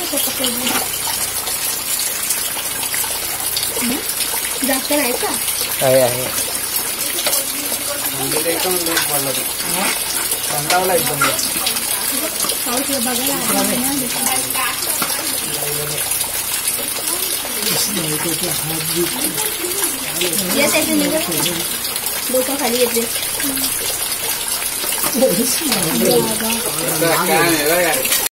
जास्त नाही का? आहे आहे एकदम लेट पडला तो कंटाळला एकदम पाऊस बघायला डोका खाली येते काय